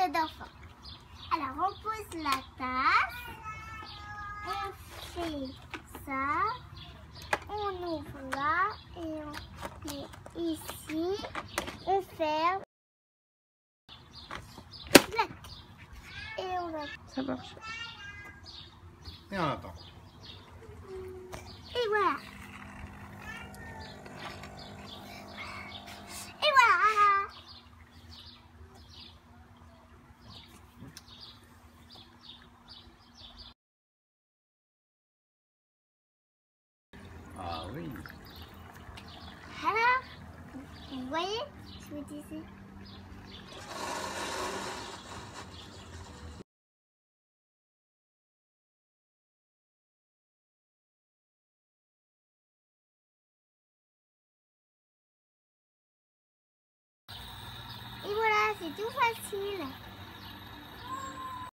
jeu d'enfant. Alors, on pose la tasse, on fait ça, on ouvre là et on met ici, on ferme, et on attend. Ça marche. Et on attend. Et voilà. Et voilà. Ah oui. Alors, vous voyez, je vous disais. Et voilà, c'est tout facile.